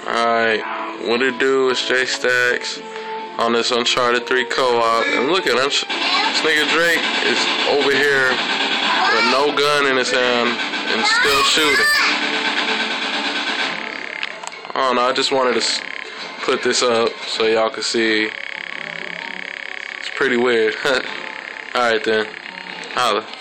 Alright, what it do is J Stacks on this Uncharted 3 co-op. And look at this nigga Drake is over here with no gun in his hand and still shooting. I don't know, I just wanted to put this up so y'all can see. It's pretty weird. Alright then, holla.